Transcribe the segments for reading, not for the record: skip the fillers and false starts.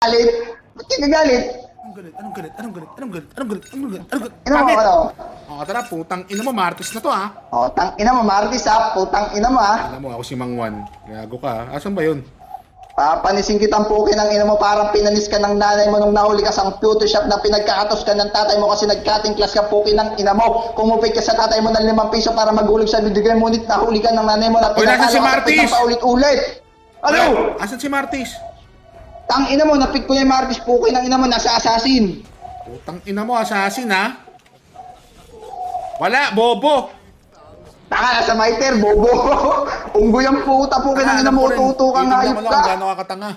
galit? Ba't ka nagalit? Anong galit? Anong galit? Anong galit? Anong galit? Anong galit? Anong galit? Anong galit? Ina mo, ano? O, tara, putang ina mo, Martis na to, ha? O, tang ina mo, Martis ha. Putang ina mo ha. Alam mo, ako si Mang Juan. Gago ka, ha? Asan ba yun? Papanisin kitang puki ng ina mo, parang pinanis ka ng nanay mo nung nahuli ka sa Photoshop na pinagkakatos ka ng tatay mo kasi nag-cutting class ka, puki ng ina mo. Kumupit ka sa tatay mo ng 5 piso para maghulog sa bibigay mo, ngunit nahuli ka ng nanay mo na Nasaan si Martis? ng paulit-ulit. Ano? Asan si Martis? Tang ina mo, napit ko yung Martis, puki ng ina mo, nasa assassin. Putang ina mo, assassin, ha? Wala, bobo. Taka, nasa Maiter, bobo. Unggoy ang puta, puki ng ina mo, tuto kang hayop ka. Gano'n ka katanga.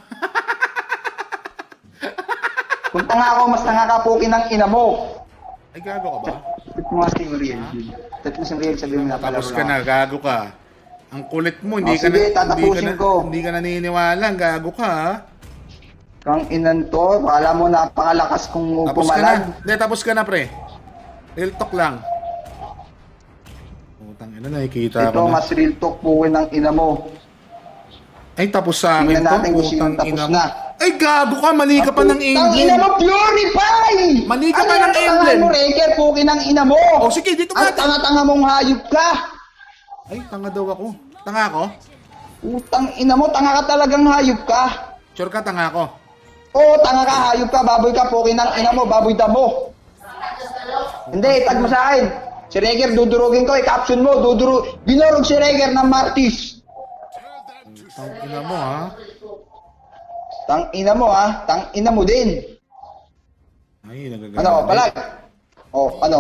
Kung tanga ako, mas tanga ka, puki ng ina mo. Ay, gago ka ba? Tapos mo nga si Uriel. Tapos mo si Uriel, sabihin mo na palaro Tapos ka na, gago ka. Ang kulit mo, hindi ka sige, tatapusin ko. hindi ka naniniwala, gago ka, ha? Kang inan to, wala mo napakalakas kung Tapos ka na. pumalag. Hindi, tapos ka na, pre. Real talk lang. Putang ina, nakikita Ito, ko na. mas real talk puwi ng ina mo. Ay, tapos sa akin Tingnan to. natin kung sino Putang tapos ina mo. na. Ay, gago ka, mali ka pa ng Tang ina emblem. mo, purify! Mali ka pa Ano ng yung emblem. tangan mo, Reker, puki ng ina mo? O, sige, dito Ang ka. tanga-tanga mong hayop ka. Ay, tanga daw ako. Tanga ako? Utang ina mo, tanga ka talagang hayop ka. Sure ka, tanga ako. Oo, tanga ka, hayop ka, baboy ka, puki ng ina mo, baboy damo. Hindi, tag mo sa akin. Si Reger, dudurugin ko, i-caption mo, binurog si Reger ng Martis. Tang ina mo, ha? Tang ina mo ha, tang ina mo din. Ay, nagagalit. Ano, palag? Oh, ano?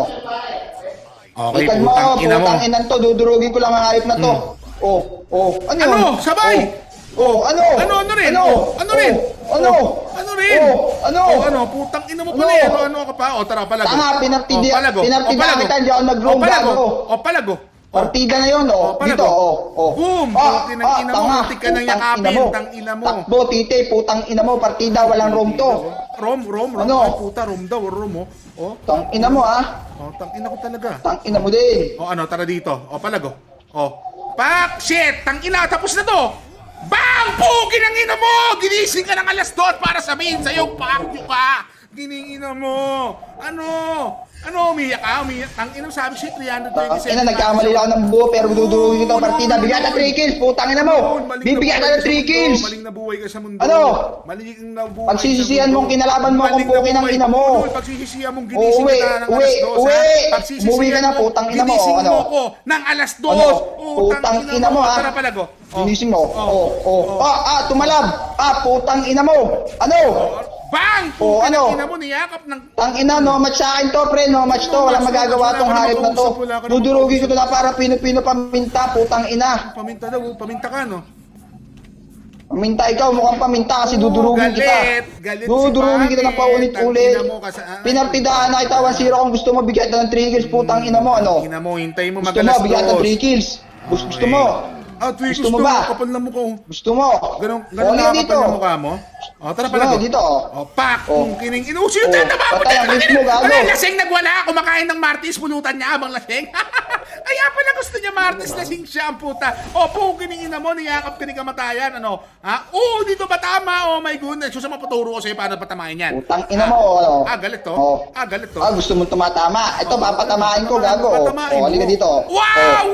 Okay, Ikan mo, putang ina mo. putang inan to, dudurugin ko lang ang hayop na to. Oh, ano yun? Ano? Sabay! Ano? Ano rin? Ano? Ano rin? Ano? Ano rin? Ano? Ano? Putang ina mo pala eh. Ano ka pa? O, tara, palago. Tanga, pinartidaan kita, hindi ako nag-room gago. O, palago. Partida na yun, palago. dito, Boom! Puti ng ina mo, muntik ka nang yakapin, tang ina mo. Takbo, tite, putang ina mo, partida, walang room to. Rom. Ano? Ay, puta, rom daw, rom, oh. O, Tang ina mo ha, tang ina ko talaga. tang ina mo din. O, ano, tara dito. O, palago. O, pak! Shit! Tang ina, tapos na to! Bang! Pugi ng ina mo! Ginising ka ng alas 2 para sabihin sa'yo, pakyo ka! Giningina mo! Ano? Umiyak ka? Umiyak? Tang ina, sabi siya, 327. Ina, nagkamali lang ako ng buo, pero dudurugin ko ang partida. Bigyan na 3 kills, putang ina mo! Bibigyan ka ng 3 kills! Maling nabuhay ka sa mundo. Ano? Maling nabuhay Pagsisisihan sa mundo. mong kinalaban mo kung puki ng ina mo. Pagsisisihan mong ginising ka na ng alas 2. Uwi ka na, putang ina mo. Ginising Ano? mo ko ng alas 2. Ano? Putang ina mo ha. Tara palago. Ginising mo. Tumalab. Putang ina mo. Ano? Bang! Oh, Puta ano? ng ina mo, niyakap ng... Tang ina, no match sa akin to, pre. No match to. Walang magagawa tong hayop na to. Dudurugin ko to na para pino-pino paminta, putang ina. Paminta daw, paminta ka, no? Paminta ikaw, mukhang paminta kasi dudurugin kita. Galit Dudurugin kita na paulit-ulit. Tangina mo, Pinartidahan na kita 1-0 kung gusto mo bigyan kita ng 3 kills, putang ina mo, ano? Tangina mo, hintay mo Gusto mo, magalas bigyan kita ng 3 kills. Gusto mo. Gusto mo ba? Kapal na mukha. Gusto mo. Ganun Halika dito. nakakapal na mukha mo? Tara Gusto pala mo, ko. dito, Pak! Oh. Kung kining inuso yung tanda ba? Patay ang wrist mo, gago. Wala, lasing nagwala. Kumakain ng Martis, pulutan niya habang lasing. Kaya pala gusto niya Martis, lasing siya ang puta. Po, kining ina mo, niyakap ka ni kamatayan. Ano? Ha? Dito ba tama? Oh my goodness. Susa mapaturo ko sa'yo paano patamahin yan. Putang ina mo, ano? Galit to? Galit to? Gusto mong tumatama. Ito, papatamahin ko, gago. Halika dito. Wow!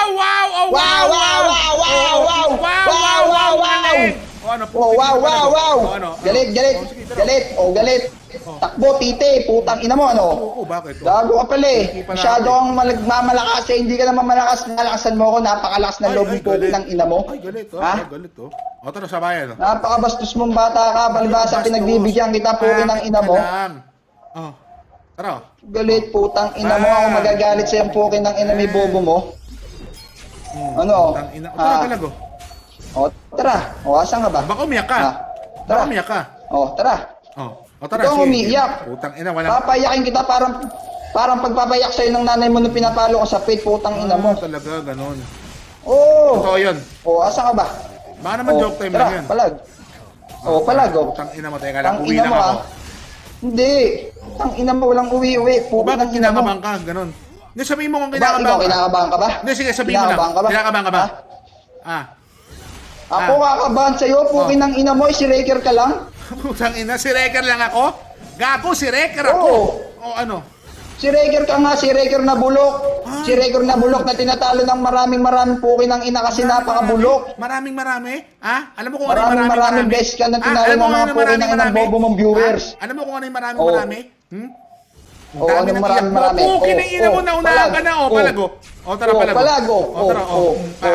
Galit. Takbo, tite, putang ina mo, ano? Bakit? Gago ka pala eh. Masyado kang mamalakas eh. Hindi ka naman malakas. Nalakasan mo ako. Napakalakas ng loob ng puti ng ina mo. Ay, galit oh. Ha? Galit oh. Tara, sabayan. Napakabastos mong bata ka. Balbasa, pinagbibigyan kita puti ng ina mo. Tara. Galit, putang ina mo. Ako magagalit sa yung puki ng ina may bobo mo. Ano? Tara talago. Tara. Asan ka ba? Baka umiyak ka. Tara. Baka umiyak ka. Tara. Tara. Ito umiiyak. Putang ina, wala. Papayakin kita parang pagpapayak sa'yo ng nanay mo nung pinapalo ko sa pit, putang ina mo. Talaga, ganon. Oo. Totoo yun. Asan ka ba? Baka naman joke time lang yan. Palag. Palag. Putang ina mo, teka lang, uwi lang ako. Hindi. Tang ina mo, walang uwi-uwi. Bakit kinakabahan ka? Ganon. Hindi, sabihin mo kung kinakabahan ka. Kinakabahan ka ba? Hindi, sige, sabihin mo lang. Kinakabahan ka ba? Ako kakabahan sa'yo, pukin ng ina mo, si Raker ka lang. Putang ina, si Wrecker lang ako? Gago, si Wrecker ako. Oo. O ano? Si Wrecker ka nga, si Wrecker na bulok. Si Wrecker na bulok na tinatalo ng maraming puki ng ina kasi napakabulok. Maraming. Ha? Alam mo kung ano yung Maraming best ka na tinalo alam mo ng mga kung ano puki ng inang bobo mong viewers. Alam mo kung ano yung Oo. marami? Oo, anong marami? Puki ng ina mo, naunahan ka na. O, palago. O, tara, palago. Palago. O, tara, o.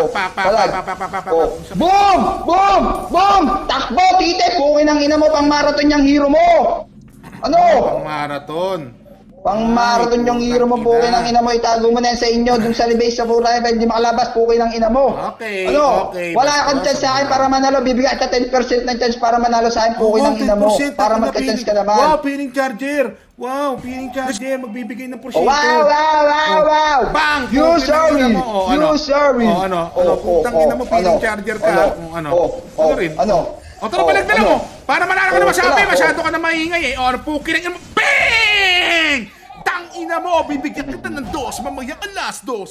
Boom! Boom! Boom! Takbo, tite! Puki ng ina mo, pang marathon yung hero mo! Ano? Pang marathon. Pang marathon yung hero mo, puki ng ina mo, itago mo na yan sa inyo, dun sa libase sa Furay, hindi makalabas, puki ng ina mo. Okay, Ano? okay. Wala kang chance sa akin para manalo, bibigay kita 10% ng chance para manalo sa akin, puki ng ina mo, para magka-chance ka naman. Wow, pinning charger. Magbibigay ng porsyento. Wow! Bang! You sorry! You sorry! O, ano? Putang ina mo, pinning charger ka. Ano rin? O, tara, balik na lang mo. Para manalo ka na masabi, masyado ka na maingay eh. O, puki ng ina mo. Bang! Tang ina mo, bibigyan kita ng dos, mamaya alas dos.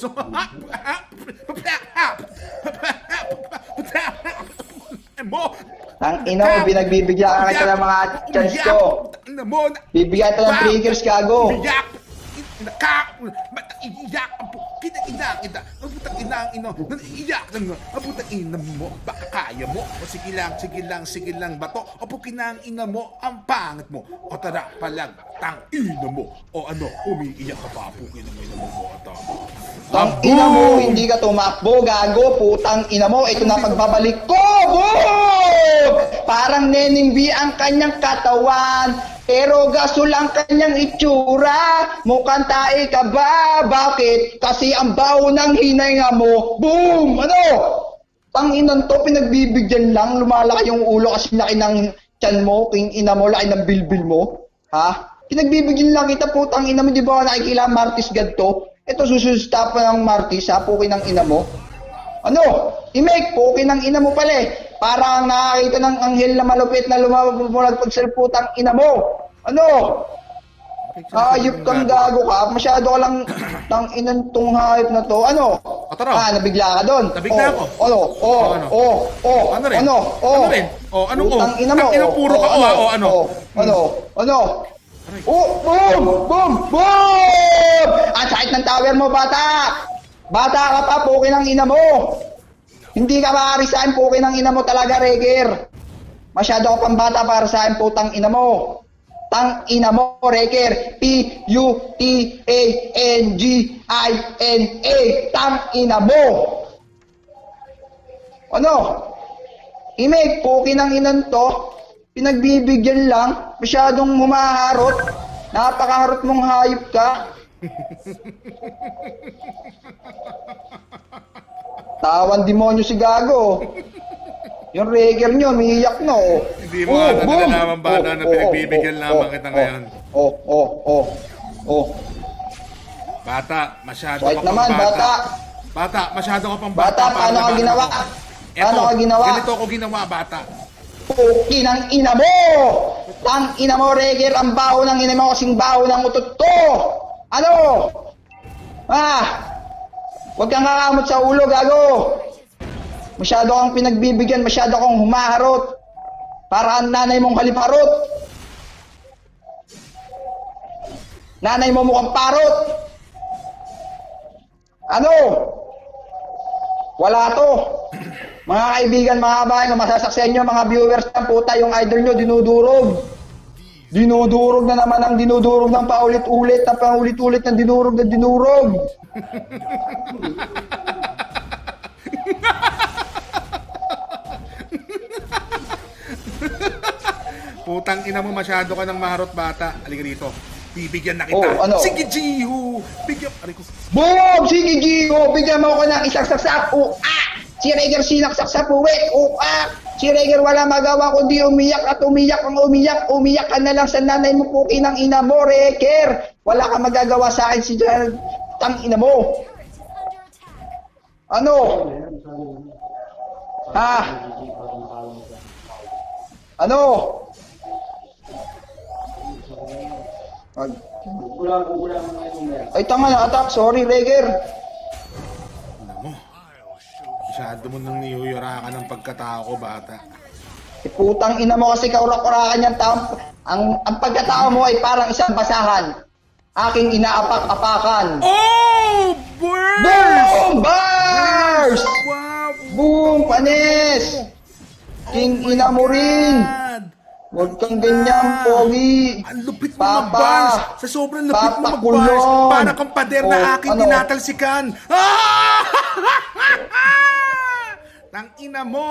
Ang ina mo, binagbibigyan ka kita ng mga chance ko. Bibigyan kita ng triggers, gago. Iyak! Iyak! Ang putang ina ang ino. Iyak lang. Ang putang ina mo. Baka kaya mo. O sige lang. Bato. O pukin na ang ina mo. Ang pangit mo. O tara palag. Tang ina mo. O ano, umiiyak ka pa. Pukin ang ina mo. Tang ina mo, hindi ka tumakbo, gago. Putang ina mo. Ito na pagbabalik ko. Boom! Parang Nening B ang kanyang katawan. Pero gasol ang kanyang itsura. Mukhang tae ka ba? Bakit? Kasi ang baho ng hinay mo. Boom! Ano? Tanginan to, pinagbibigyan lang. Lumalaki yung ulo kasi laki ng tiyan mo. King ina mo, laki ng bilbil mo. Ha? Pinagbibigyan lang kita, putang ina mo. Di ba nakikila Martis God to? Ito sususta pa ng Martis, ha? Pukin ng ina mo. Ano? I-make, pukin ng ina mo pala eh. Parang nakakita ng anghel na malupit na lumabag pagsalputang ina mo. Ano? Hayop kang gago ka. Masyado ka lang tang inan tong hayop na to. Ano? Nabigla ka doon. Nabigla ako. Ano? Ano rin? Ano? Ano rin? Ano? Tang ina mo. Ang puro ka. Ano? Boom! Ang sakit ng tower mo, bata! Bata ka pa, pukin ng ina mo! Hindi ka maaari sa akin, pukin ng ina mo talaga, Wrecker. Masyado ka pang bata para sa akin, putang ina mo. Tang ina mo, Wrecker. P-U-T-A-N-G-I-N-A. Tang ina mo. Ano? Imig, pukin ng inan to. Pinagbibigyan lang. Masyadong humaharot. Napakaharot mong hayop ka. Tawan demonyo si gago. Yung Wrecker nyo, umiiyak na oh. Hindi mo ata nalalaman bata na pinagbibigyan lamang kita ngayon. Bata, masyado ka pang bata. Bata, masyado ka pang bata. Paano ka ginawa? Ganito ako ginawa, bata. Puki ng ina mo! Ang ina mo, Wrecker, ang baho ng ina mo kasing baho ng utot to! Ano? Huwag kang kakamot sa ulo, gago! Masyado kang pinagbibigyan, masyado kang humaharot. Para ang nanay mong haliparot. Nanay mo mukhang parot. Ano? Wala to. Mga kaibigan, mga kabayan, masasaksihan nyo, mga viewers ng puta, yung idol nyo, dinudurog. Dinudurog na naman ang dinudurog ng paulit-ulit ng dinurog. Putang ina mo, masyado ka ng maharot, bata. Halika dito. Bibigyan na kita. Ano? Sige, Jiho. Bigyan. Boom! Sige, Jiho. Bigyan mo ako ng isang saksak. Si Wrecker sinaksak sa puwet. Si Wrecker wala magawa kundi umiyak at umiyak. Umiyak ka na lang sa nanay mo, puki ng ina mo, Wrecker. Wala ka magagawa sa akin, si tang ina mo. Ano? Ano? Ay, tanga na attack. Sorry, Wrecker. Masyado mo nang niyuyura ka ng pagkatao ko, bata. Putang ina mo kasi kaurak-urakan yan tao. Ang pagkatao mo ay parang isang basahan. Aking inaapak-apakan. Oh! Burst! Boom! Burst! Wow! Boom! Panis! King ina mo rin! God! Huwag kang ganyan, pogi! Ang lupit mo Papa! mag-bars! Sa sobrang lupit mo mag-bars! Papakulong! Para kang pader na Oh, aking ano? tinatalsikan! Ah! Tang ina mo!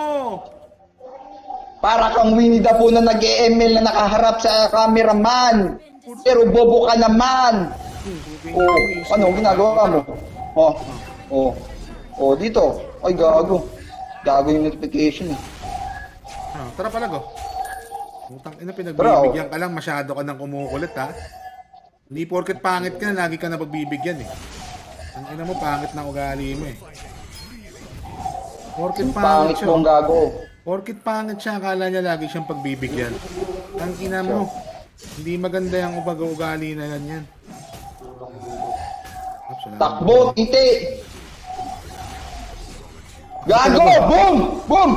Para kang Winnie the Pooh na nag-ML na nakaharap sa cameraman! Pero bobo ka naman! Oh, ano ginagawa mo? Oh, dito. Ay, gago. Gago yung notification eh. Ah, tara pala go. Putang ina, pinagbibigyan ka lang, masyado ka nang kumukulit ha. Hindi porket pangit ka, lagi ka na pagbibigyan eh. Ang ina mo, pangit na ugali mo eh. Porket pangit Pangit siya. mong gago. Porket pangit siya, akala niya lagi siyang pagbibigyan. Ang ina mo, hindi maganda yung ugali na ganyan. Takbo, titi! Gago! Boom! Boom!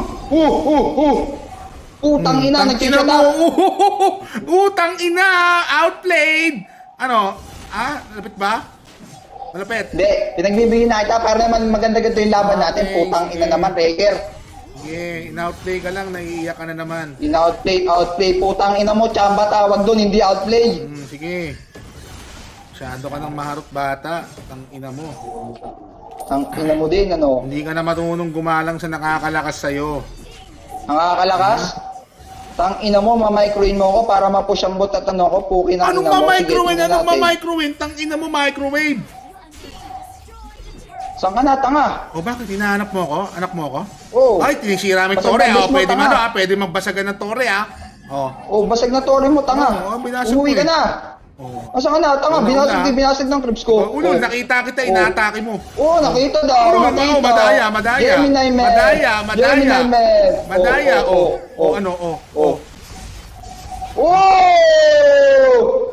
Putang ina, nag-chat mo! out! Utang ina! Outplayed! Ano? Ah? Malapit ba? Malapit? Hindi, pinagbibigyan na kita para naman maganda-ganda yung laban natin. Okay, Putang ina sige. naman, Reker. Sige, in-outplay ka lang, naiiyak ka na naman. Outplay. Putang ina mo, tsamba tawag doon, hindi outplay. Sige. Masyado ka ng maharot bata. Tang ina mo. Ang ina mo din, ano? Hindi ka na marunong gumalang sa nakakalakas sa'yo. Nakakalakas? Tang ina mo, mamicroin mo ako para mapush ang bot at ano ko, puki na Anong ina mo. ma-microwave? Sige, Anong natin. ma-microwave? Tang ina mo, microwave! Saan ka na, tanga? O bakit? Hinahanap mo ako? Anak mo ako? Oo. Ay, tinisira mo yung Basag tore. na O, base mo, pwede tanga. man o. Pwede magbasagan ng tore, ha? O. Oh, basag na tori mo, tanga. Oo, binasag Umuwi ko ka eh. na. O. Saan ka na, tanga? Binasag ng cribs ko. O, Ulol, nakita kita, inaatake mo. Oo, nakita daw. Ulol, nakita. madaya. Gemini man. Gemini man. Madaya, o. O, ano, o. O. Oh!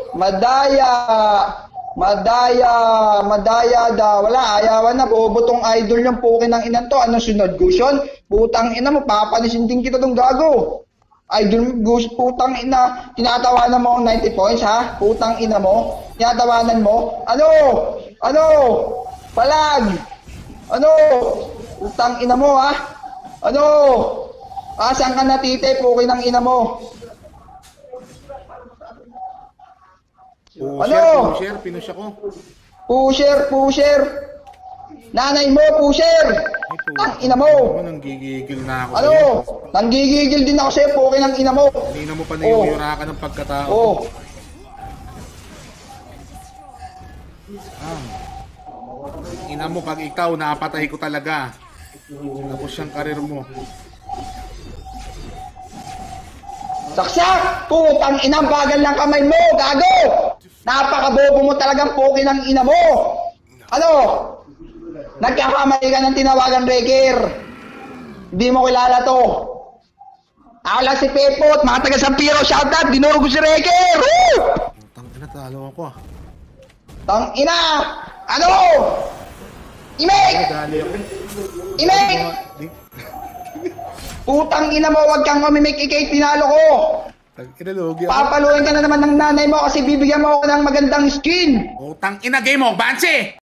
Madaya daw. Wala, ayawan na. Bobotong idol yung pukin ng inan to. Anong sunod, Gusion? Putang ina mo, papanisin din kita tong gago. Idol mo, putang ina. Tinatawanan mo ang 90 points, ha? Putang ina mo. Tinatawanan mo. Ano? Palag! Ano? Putang ina mo, ha? Ano? Saan ka natite, pukin ng ina mo? Ano? Pinush ako. Pusher! Nanay mo, pusher! Ang ina mo! Nanggigigil na ako Ano? sa'yo. Nanggigigil din ako sa'yo, pukin ng ina mo! Hindi na mo pa niyuyura ka ng pagkatao. Oh, Ina mo, pag ikaw, napatay ko talaga. Tapos yung karir mo. saksak! Putang ina, bagal ng kamay mo, gago! Napakabobo mo talagang pukin ng ina mo! Ano? Nagkakamali ka ng tinawagan, Reker. Hindi mo kilala to. Ako lang si Pepot, mga taga Sampiro, shoutout, dinuro ko si Reker! Woo! Tang ina, talo ako ah. Tang ina! Ano? Imek! Dali ako. Imek! Putang ina mo, wag kang mamimik, ikay tinalo ko! Tang ina, lugi ako. Papaluin ka na naman ng nanay mo kasi bibigyan mo ako ng magandang skin! Utang ina, game mo, Bansi!